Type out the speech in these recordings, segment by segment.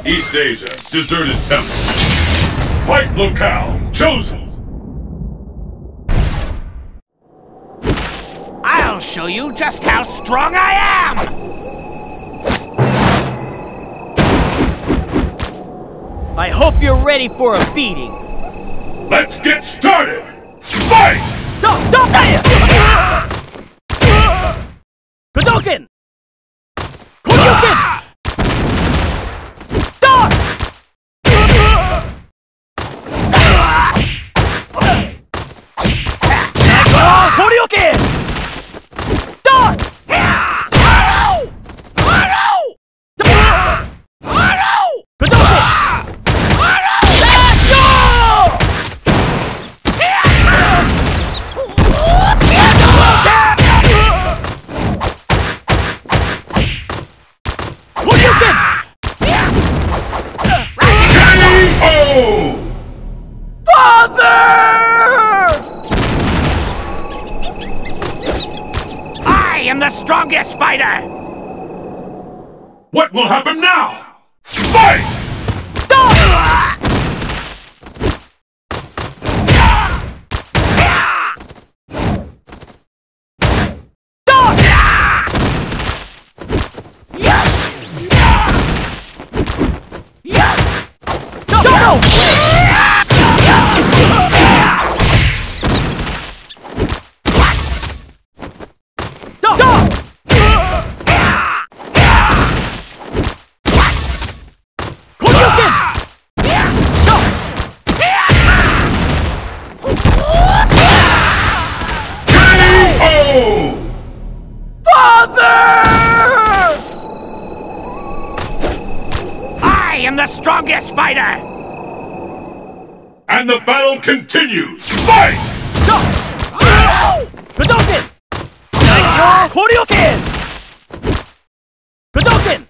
East Asia, deserted temple. Fight locale chosen. I'll show you just how strong I am! I hope you're ready for a beating. Let's get started! Fight! Don't say it! Gouken! Gouken! Stop! Gouken! Stop! The strongest fighter! What will happen now? Fight! Strongest fighter! And the battle continues! Fight! Gouken! Gouken! Gouken!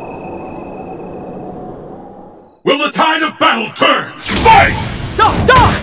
Will the tide of battle turn? Fight! Stop!